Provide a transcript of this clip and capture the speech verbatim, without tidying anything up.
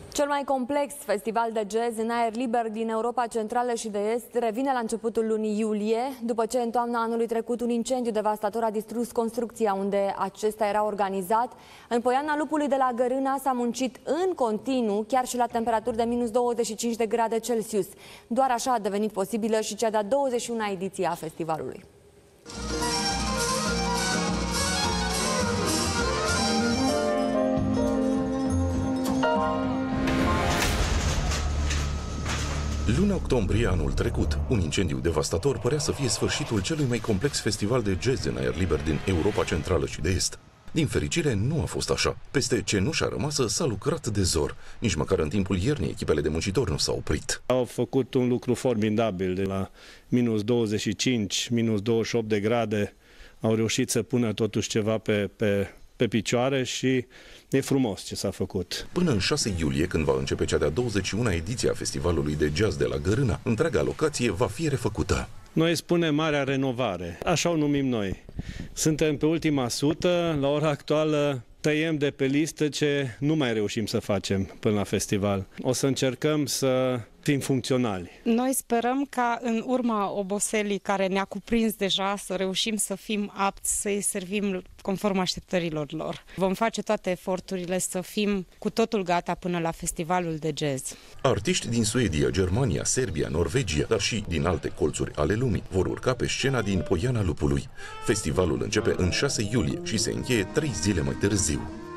Cel mai complex festival de jazz în aer liber din Europa Centrală și de Est revine la începutul lunii iulie, după ce în toamna anului trecut un incendiu devastator a distrus construcția unde acesta era organizat. În Poiana Lupului de la Gărâna s-a muncit în continuu, chiar și la temperaturi de minus douăzeci și cinci de grade Celsius. Doar așa a devenit posibilă și cea de-a douăzeci și una ediție a festivalului. Luna octombrie anul trecut, un incendiu devastator părea să fie sfârșitul celui mai complex festival de jazz în aer liber din Europa Centrală și de Est. Din fericire, nu a fost așa. Peste cenușa rămasă s-a lucrat de zor. Nici măcar în timpul iernii, echipele de muncitori nu s-au oprit. Au făcut un lucru formidabil. De la minus douăzeci și cinci, minus douăzeci și opt de grade, au reușit să pună totuși ceva pe, pe, pe picioare și e frumos ce s-a făcut. Până în șase iulie, când va începe cea de-a douăzeci și una ediție a festivalului de jazz de la Gărâna, întreaga locație va fi refăcută. Noi spunem marea renovare, așa o numim noi. Suntem pe ultima sută, la ora actuală tăiem de pe listă ce nu mai reușim să facem până la festival. O să încercăm să fim funcționali. Noi sperăm ca în urma oboselii care ne-a cuprins deja să reușim să fim apți să-i servim conform așteptărilor lor. Vom face toate eforturile să fim cu totul gata până la festivalul de jazz. Artiști din Suedia, Germania, Serbia, Norvegia, dar și din alte colțuri ale lumii vor urca pe scena din Poiana Lupului. Festivalul începe în șase iulie și se încheie trei zile mai târziu.